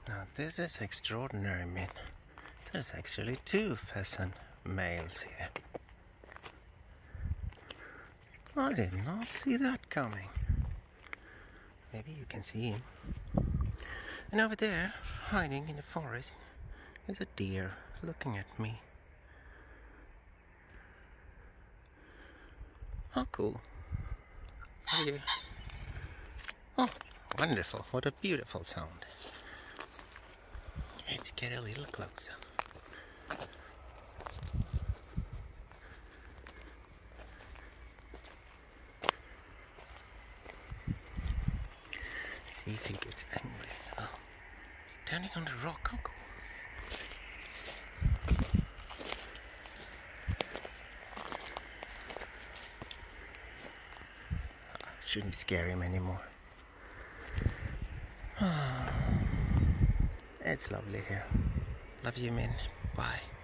Now this is extraordinary, man. There's actually 2 pheasant males here. I did not see that coming. Maybe you can see him. And over there, hiding in the forest, is a deer looking at me. How cool. How are you? Oh, wonderful. What a beautiful sound. Let's get a little closer. See if he gets angry. Oh, standing on the rock. How cool. Shouldn't scare him anymore. It's lovely here. Love you, man. Bye.